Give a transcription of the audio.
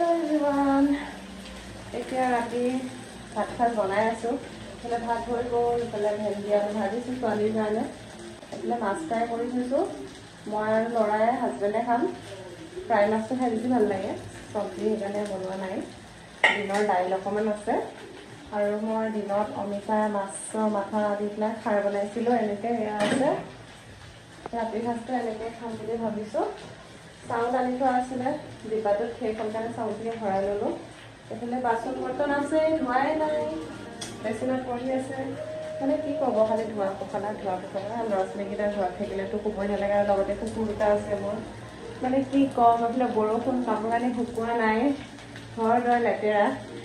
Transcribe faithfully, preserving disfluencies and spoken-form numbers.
everyone. এতিয়া ৰাতি ভাত খাই বনাই আছো। এফালে ভাত হৈ গ'ল, এফালে ভেন্দি আলু ভাজিছো ছোৱালীৰ কাৰণে, এফালে মাছ ফ্ৰাই কৰি থৈছো। মই আৰু ল'ৰাই হাজবেণ্ডে খাম। ফ্ৰাই মাছটো খাই বেছি ভাল লাগে, চব্জি সেইকাৰণে বনোৱা নাই। দিনৰ দাইল অকণমান আছে আৰু মই দিনত অমিতা মাছৰ মাথা দি পেলাই খাৰ বনাইছিলোঁ, এনেকৈ সেয়া আছে। ৰাতিৰ সাঁজটো এনেকৈ খাম বুলি ভাবিছোঁ। চাউল আনি থোৱা আছিলে ডিব্বাটোত, সেই সোনকালে চাউলখিনি ভৰাই ল'লোঁ। এইফালে বাচন বৰ্তন আছে, ধোৱাই নাই, বেচিনত পৰি আছে। মানে কি ক'ব, খালি ধোৱা পখলা ধোৱা পখলা। ল'ৰা ছোৱালীকেইটা ঘৰত থাকিলেতো ক'বই নালাগে, আৰু লগতে কুকুৰ দুটা আছে মোৰ। মানে কি ক'ম, এইফালে বৰষুণ কাপোৰ কানি শুকোৱা নাই, ঘৰ দুৱাৰ লেতেৰা।